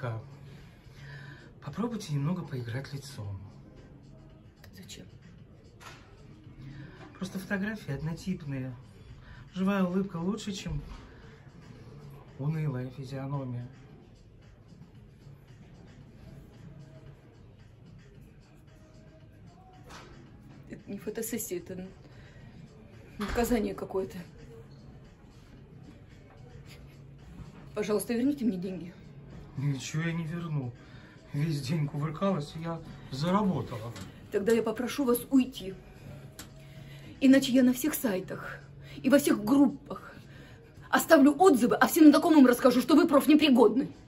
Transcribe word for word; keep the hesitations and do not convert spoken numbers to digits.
Вика, попробуйте немного поиграть лицом. Зачем? Просто фотографии однотипные. Живая улыбка лучше, чем унылая физиономия. Это не фотосессия, это наказание какое-то. Пожалуйста, верните мне деньги. Ничего я не верну. Весь день кувыркалась, и я заработала. Тогда я попрошу вас уйти. Иначе я на всех сайтах и во всех группах оставлю отзывы, а всем знакомым расскажу, что вы профнепригодны.